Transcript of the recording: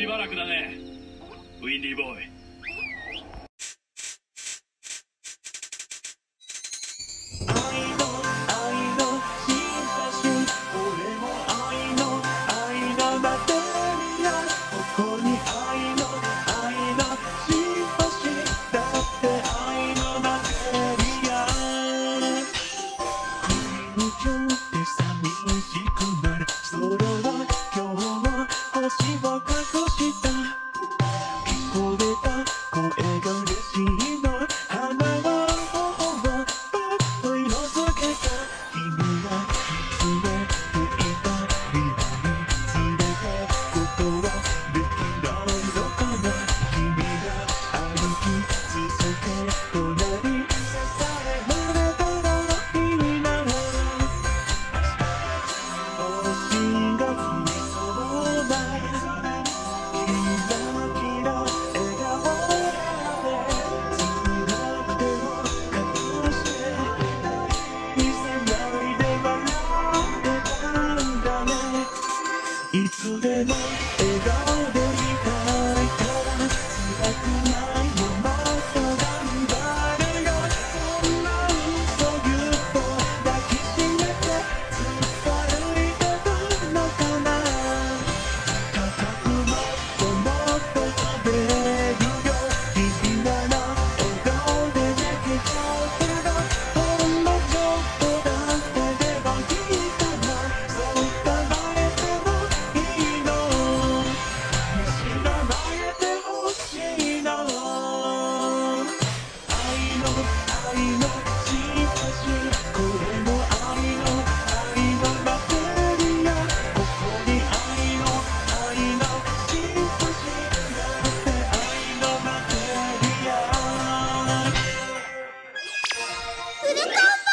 しばらくだね、ウィンディーボーイ。 いつでも笑顔でいたいから辛くないよ、もっと頑張れよ。そんな嘘言うと抱きしめてずっと歩いてたのかな。高くもっともっと飛べるよ。君なら笑顔でできちゃうけど、ほんのちょっとだけでもいいかな。そう考えてもいいの。知らないでほしいな。愛のシンパシー、これも愛のバッテリア。ここに愛のシンパシー、だって愛のバッテリア。 フルコンボ